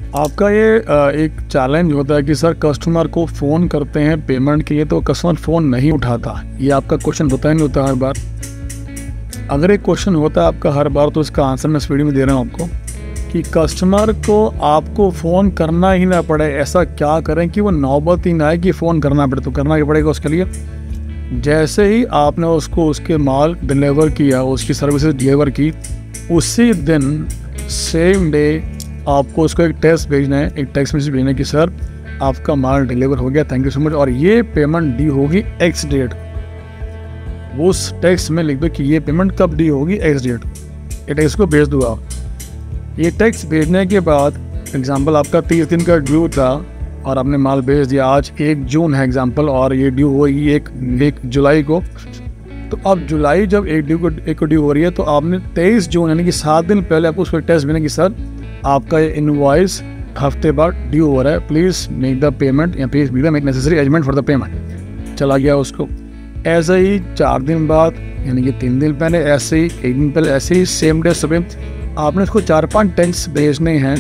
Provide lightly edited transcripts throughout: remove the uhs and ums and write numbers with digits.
आपका ये एक चैलेंज होता है कि सर कस्टमर को फ़ोन करते हैं पेमेंट के लिए तो कस्टमर फ़ोन नहीं उठाता। ये आपका क्वेश्चन होता है नहीं होता हर बार? अगर एक क्वेश्चन होता है आपका हर बार तो इसका आंसर मैं इस वीडियो में दे रहा हूँ आपको कि कस्टमर को आपको फ़ोन करना ही ना पड़े। ऐसा क्या करें कि वो नौबत ही ना आए कि फ़ोन करना पड़े। तो करना ही पड़ेगा उसके लिए। जैसे ही आपने उसको उसके माल डिलीवर किया, उसकी सर्विसेज डिलीवर की, उसी दिन सेम डे आपको उसको एक टेक्स्ट भेजना है, एक टेक्स्ट मैसेज भेजना है कि सर आपका माल डिलीवर हो गया, थैंक यू सो मच, और ये पेमेंट ड्यू होगी एक्स डेट। उस टेक्स्ट में लिख दो कि ये पेमेंट कब ड्यू होगी, एक्स डेट। ये टेक्स्ट को भेज दो आप। ये टेक्स्ट भेजने के बाद एग्जांपल आपका 30 दिन का ड्यू था और आपने माल भेज दिया। आज 1 जून है एग्जांपल और ये ड्यू होगी 1 जुलाई को। तो अब जुलाई जब 1 को ड्यू हो रही है तो आपने 23 जून यानी कि 7 दिन पहले आपको उसको टेक्स्ट भेजना कि सर आपका ये इनवॉइस हफ्ते बाद ड्यू हो रहा है, प्लीज़ मेक द पेमेंट या please make necessary arrangement for the payment. चला गया उसको। ऐसे ही 4 दिन बाद यानी कि 3 दिन पहले, ऐसे ही 1 दिन पहले, ऐसे ही सेम डे सुबह आपने उसको 4-5 टेक्स्ट भेजने हैं।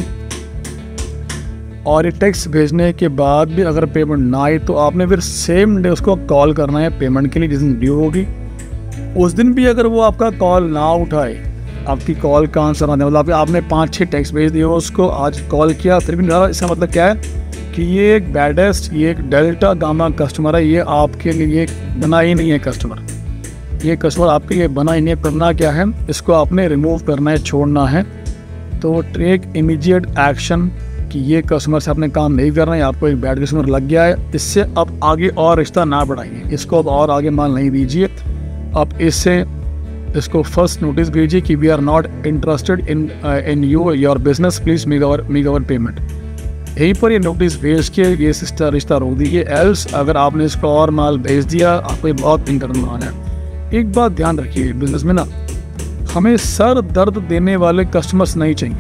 और ये टेक्स्ट भेजने के बाद भी अगर पेमेंट ना आए तो आपने फिर सेम डे उसको कॉल करना है पेमेंट के लिए जिस दिन ड्यू होगी। उस दिन भी अगर वो आपका कॉल ना उठाए, आपकी कॉल का आंसर आने मतलब आपने 5-6 टेक्स्ट भेज दिए उसको, आज कॉल किया फिर भी ना, इसका मतलब क्या है कि ये एक बैडेस्ट, ये एक डेल्टा गामा कस्टमर है। ये आपके लिए बना ही नहीं है कस्टमर। ये कस्टमर आपके लिए बना ही नहीं है। करना क्या है, इसको आपने रिमूव करना है, छोड़ना है। तो टेक इमीडिएट एक्शन कि ये कस्टमर से आपने काम नहीं करना है, आपको एक बैड कस्टमर लग गया है। इससे अब आगे और रिश्ता ना बढ़ाइए, इसको अब और आगे माल नहीं दीजिए। अब इसको फर्स्ट नोटिस भेजिए कि we are not interested in your business, please make our payment. यहीं पर ये नोटिस भेज के ये रिश्ता रोक दीजिए। एल्स अगर आपने इसको और माल भेज दिया, आपको बहुत इंटरनल है। एक बात ध्यान रखिए, बिजनेस में ना हमें सर दर्द देने वाले कस्टमर्स नहीं चाहिए।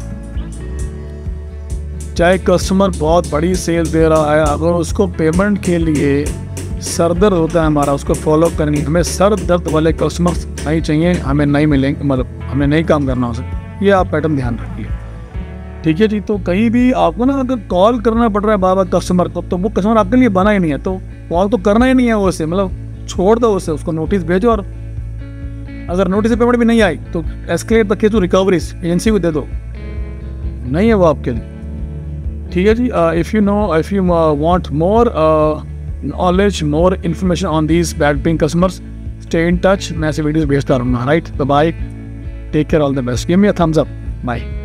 चाहे कस्टमर बहुत बड़ी सेल दे रहा है, अगर उसको पेमेंट के लिए सर दर्द होता है हमारा, उसको फॉलो करेंगे। हमें सर दर्द वाले कस्टमर्स नहीं चाहिए, हमें नहीं मिलेंगे, मतलब हमें नहीं काम करना हो सकता। ये आप पैटर्न ध्यान रखिए, ठीक है जी। तो कहीं भी आपको ना अगर कॉल करना पड़ रहा है बार-बार कस्टमर को, तो वो कस्टमर आपके लिए बना ही नहीं है, तो कॉल तो करना ही नहीं है उसे, मतलब छोड़ दो उसे, उसको नोटिस भेजो। और अगर नोटिस पेमेंट भी नहीं आई तो escalate the case to recoveries, agency को दे दो, नहीं है वो आपके लिए, ठीक है जी। If you want more knowledge, more information on these bad paying customers, stay in touch। मैं ऐसे वीडियोस भेजता रहूँगा, राइट? तो bye, take care, all the best, give me a thumbs up, bye.